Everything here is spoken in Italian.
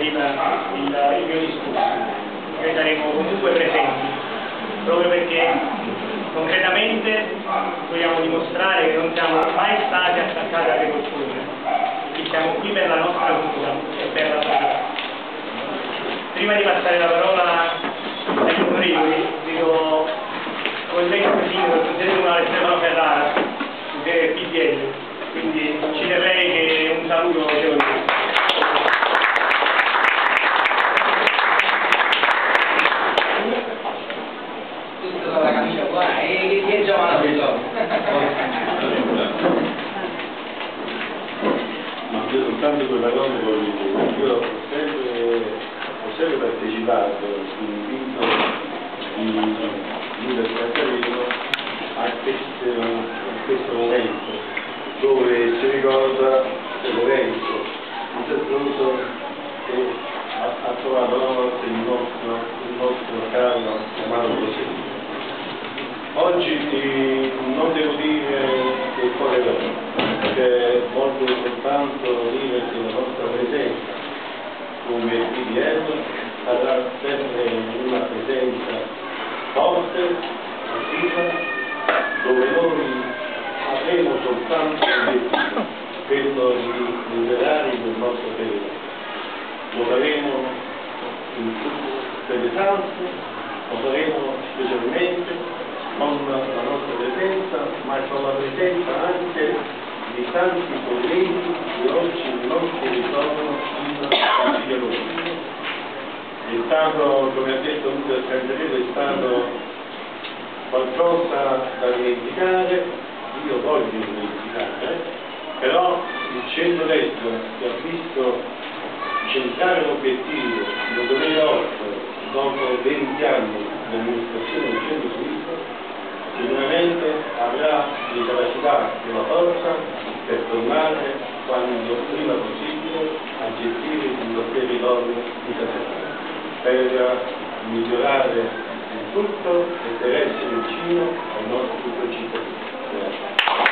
prima il mio discorso. Noi saremo comunque presenti, proprio perché concretamente vogliamo dimostrare che non siamo mai stati attaccati alle culture, che siamo qui per la nostra cultura e per la società. Prima di passare la parola agli onorevoli, dico collega sindaco del Consiglio Comunale Stefano Ferrara, del PDL, quindi ci terrei che un saluto ce lo dico. La camicia qua e che giovane ma io soltanto quella cosa voglio dire, io ho sempre partecipato sull'invito di Luca Scaccarello a questo momento dove si ricorda Lorenzo, il sacerdote che ha trovato la morte il nostro caro chiamato così. Oggi non devo dire che cuore vero, perché voglio soltanto dire che la nostra presenza come PDL sarà sempre una presenza forte, attiva, dove noi avremo soltanto l'obiettivo, quello di liberare il nostro paese. Lo faremo in tutte le salse, lo faremo specialmente con la nostra presenza, ma con la presenza anche di tanti colleghi che oggi non si ritrovano in Castiglione. È stato, come ha detto Luca Scaccarello, è stato qualcosa da dimenticare, io voglio dimenticare, però il centro-destra che ha visto centrare l'obiettivo nel 2008, dopo 20 anni di amministrazione del centro-sinistra, sicuramente avrà le capacità e la forza per tornare quando prima possibile a gestire il territorio di Caserta, per migliorare il tutto e per essere vicino ai nostri cittadini.